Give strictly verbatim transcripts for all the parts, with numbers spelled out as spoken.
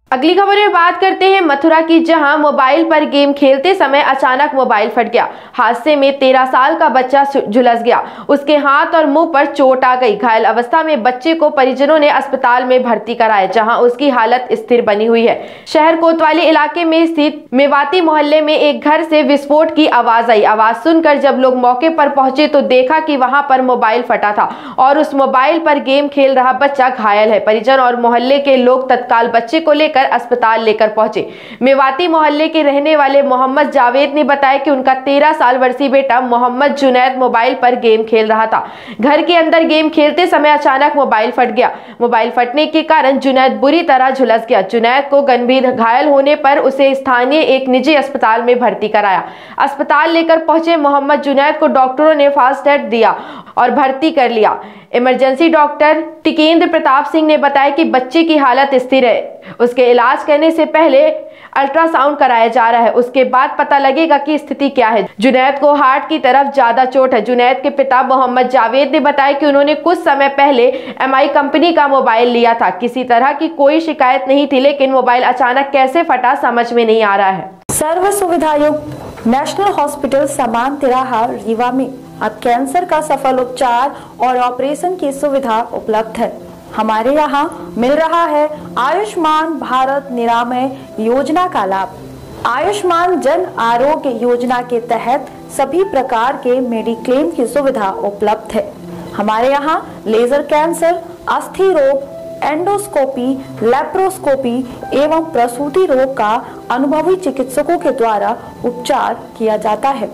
अगली खबर में बात करते हैं मथुरा की, जहां मोबाइल पर गेम खेलते समय अचानक मोबाइल फट गया। हादसे में तेरह साल का बच्चा झुलस गया। उसके हाथ और मुंह पर चोट आ गई। घायल अवस्था में बच्चे को परिजनों ने अस्पताल में भर्ती कराया, जहां उसकी हालत स्थिर बनी हुई है। शहर कोतवाली इलाके में स्थित मेवाती मोहल्ले में एक घर से विस्फोट की आवाज आई। आवाज सुनकर जब लोग मौके पर पहुंचे तो देखा कि वहां पर मोबाइल फटा था और उस मोबाइल पर गेम खेल रहा बच्चा घायल है। परिजन और मोहल्ले के लोग तत्काल बच्चे को लेकर अस्पताल लेकर पहुंचे। मेवाती मोहल्ले के रहने वाले मोहम्मद जावेद ने बताया कि उनका तेरह साल वर्षीय बेटा मोहम्मद जुनैद मोबाइल पर गेम खेल रहा था। घर के अंदर गेम खेलते समय अचानक मोबाइल फट गया। मोबाइल फटने के कारण जुनैद बुरी तरह झुलस गया। जुनैद को गंभीर घायल होने पर उसे स्थानीय एक निजी अस्पताल में भर्ती कराया। अस्पताल लेकर पहुंचे मोहम्मद जुनैद को डॉक्टरों ने फास्ट एड दिया और भर्ती कर लिया। इमरजेंसी डॉक्टर टिकेंद्र प्रताप सिंह ने बताया कि बच्चे की हालत स्थिर है। उसके इलाज करने से पहले अल्ट्रासाउंड कराया जा रहा है, उसके बाद पता लगेगा कि स्थिति क्या है। जुनैद को हार्ट की तरफ ज्यादा चोट है। जुनैद के पिता मोहम्मद जावेद ने बताया कि उन्होंने कुछ समय पहले एम आई कंपनी का मोबाइल लिया था। किसी तरह की कोई शिकायत नहीं थी, लेकिन मोबाइल अचानक कैसे फटा समझ में नहीं आ रहा है। सर्व सुविधायुक्त नेशनल हॉस्पिटल समान तिराहा रीवा में अब कैंसर का सफल उपचार और ऑपरेशन की सुविधा उपलब्ध है। हमारे यहाँ मिल रहा है आयुष्मान भारत निरामय योजना का लाभ। आयुष्मान जन आरोग्य योजना के तहत सभी प्रकार के मेडिक्लेम की सुविधा उपलब्ध है। हमारे यहाँ लेजर कैंसर, अस्थि रोग, एंडोस्कोपी, लेप्रोस्कोपी एवं प्रसूति रोग का अनुभवी चिकित्सकों के द्वारा उपचार किया जाता है।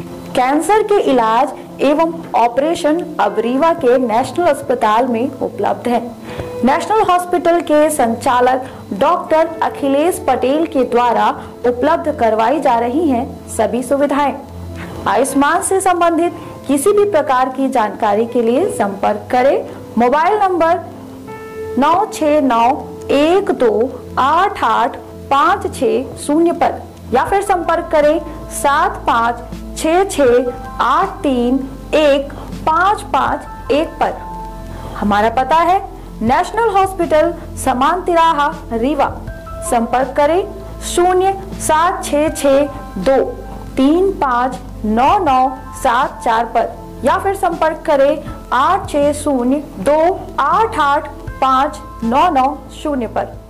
कैंसर के इलाज एवं ऑपरेशन अब रीवा के नेशनल अस्पताल में उपलब्ध है। नेशनल हॉस्पिटल के संचालक डॉक्टर अखिलेश पटेल के द्वारा उपलब्ध करवाई जा रही हैं सभी सुविधाएं। आयुष्मान से संबंधित किसी भी प्रकार की जानकारी के लिए संपर्क करें मोबाइल नंबर नौ छः नौ एक दो आठ आठ पाँच छः शून्य पर, या फिर संपर्क करें सात पाँच छः छः आठ तीन एक पाँच पाँच एक पर। हमारा पता है नेशनल हॉस्पिटल समान तिराहा रीवा। संपर्क करें शून्य सात छः छः दो तीन पाँच नौ नौ सात चार पर, या फिर संपर्क करें आठ छः शून्य दो आठ आठ पाँच नौ नौ शून्य पर।